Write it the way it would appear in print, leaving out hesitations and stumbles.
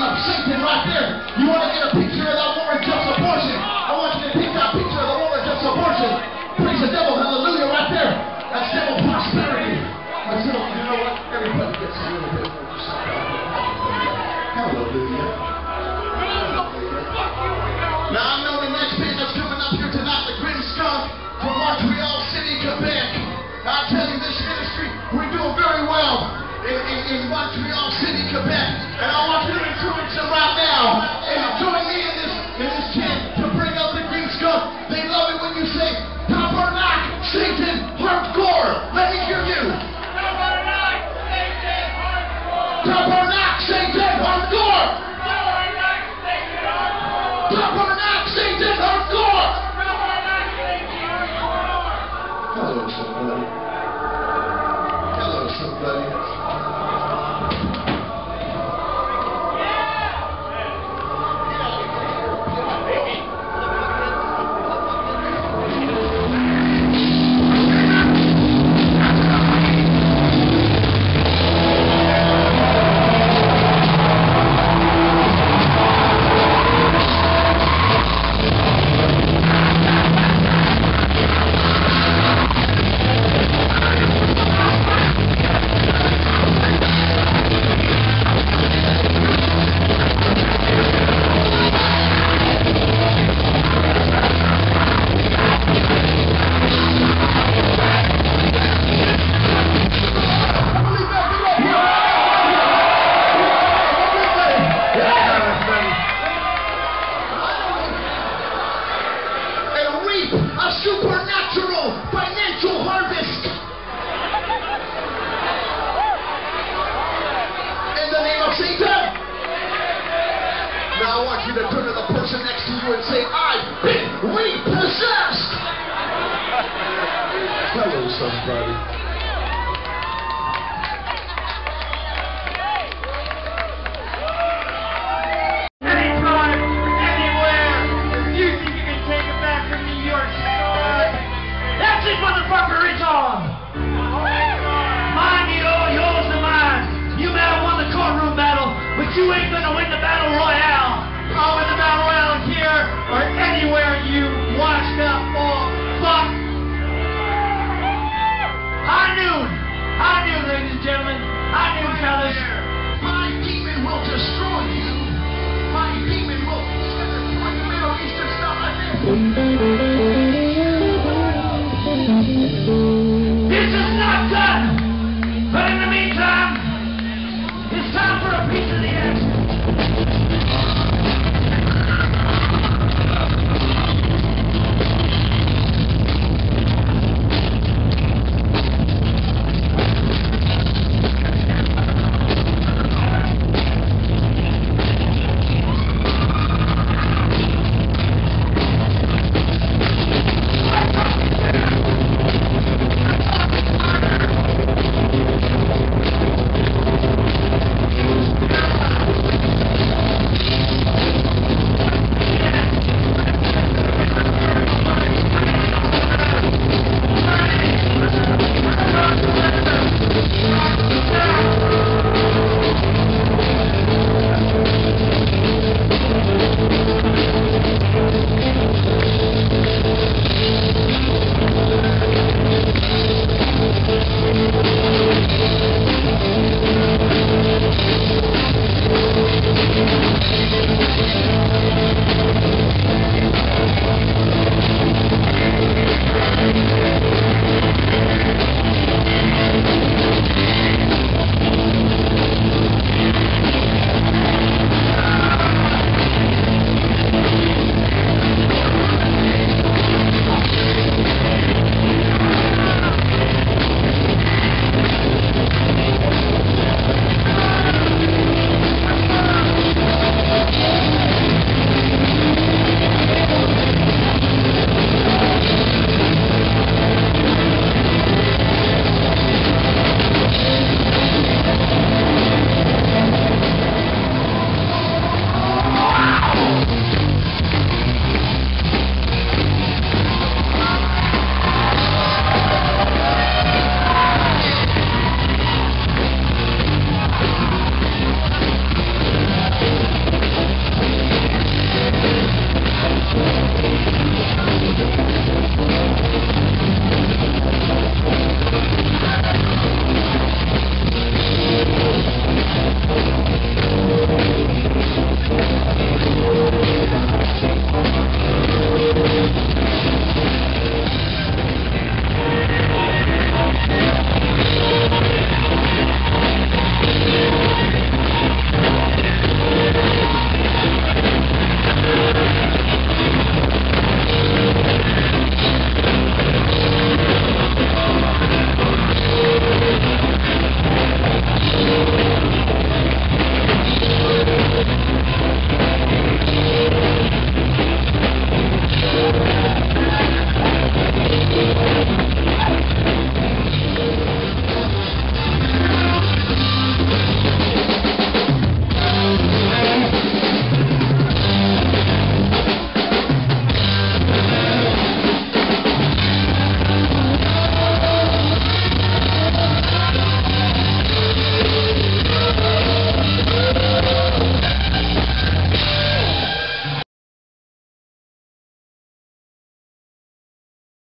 of Satan right there. You want to get a picture of that woman just abortion? I want you to take that picture of the woman just abortion. Praise the devil, hallelujah, right there. That's devil prosperity. That's devil, you know what? Everybody gets a little bit more yourself out there. Hallelujah. Now I know the next band that's coming up here tonight, the Grim Skunk from Montreal City, Quebec. I tell you, this ministry, we're doing very well in Montreal City, Quebec. And I want you to encourage them right now. And join me in this chant to bring out the Grim Skunk. They love it when you say, Tabernacle, Satan, hardcore. Let me hear you. Tabernacle, Satan, hardcore. Tabernacle, Satan, hardcore. Tabernacle, Satan, hardcore. Hello, somebody. Hello, somebody. A supernatural financial harvest in the name of Satan. Now I want you to turn to the person next to you and say, I've been repossessed. Hello, somebody.